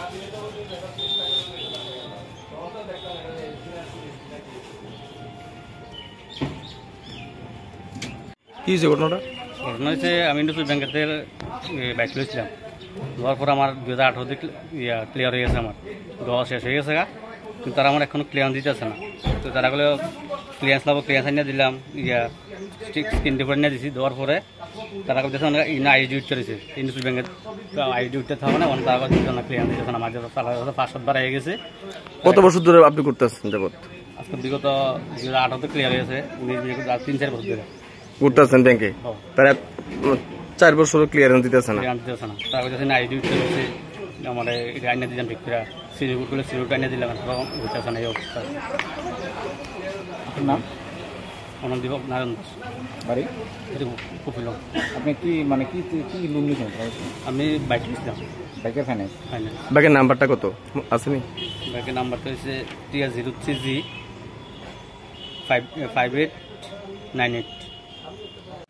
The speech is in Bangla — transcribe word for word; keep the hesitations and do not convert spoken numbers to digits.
কি হয়েছে ঘটনাটা? ঘটনা হচ্ছে আমি ইন্ডাসইন্ড ব্যাংকের বাইক তুলেছিলাম, দেওয়ার পর আমার দুই হাজার আঠারোতে ইয়া ক্লিয়ার হয়ে গেছে, আমার দেওয়া শেষ হয়ে গেছে গা, কিন্তু তারা আমার এখনো ক্লিয়ারেন্স দিতে আছে না। তো তারা বলে ক্লিয়ারেন্স লাগবো, ক্লিয়ারেন্স নিয়ে দিলাম, ইয়া স্ক্রিন রিপোর্ট নিয়ে দিছি। দেওয়ার পরে তারা বলতেছে না আইডি উঠতে রয়েছে ইন্ডাসইন্ড ব্যাংকের আইডি উঠতে থাকবে না, অন্য তারা দিচ্ছে না, ক্লিয়ারেন্স দিতেছে না। আমার সারা পাঁচ সাতবার হয়ে গেছে। কত বছর ধরে আপনি করতেছেন যাবত? আজকে বিগত দুই হাজার আঠারোতে ক্লিয়ার হয়েছে, উনিশ তিন চার বছর ধরে করতেছেন ব্যাংকে, তারা চার বছর ক্লিয়ারেন্স দিতেছে না। ক্লিয়ারেন্স দিতেছে না, তারা বলতেছে না আইডি উঠতে রয়েছে, আমার এটা আইনে দিলাম ঠিক করে, সিরিপুর করলে সিরিপুর আইনে দিলাম, উঠতেছে না এই অবস্থা। আপনার নাম? অনন্ত দীপক নারায়ণ দাস, বাড়ি কপিল। আপনি কি মানে কি কি লোন নিয়েছেন? আমি বাইক নিয়েছিলাম, বাইকের ফাইন্যান্স। ফাইন্যান্স। ব্যাংকের নাম্বারটা কত আসেনি? বাইকের নাম্বারটা হচ্ছে TR zero three G five five eight nine eight.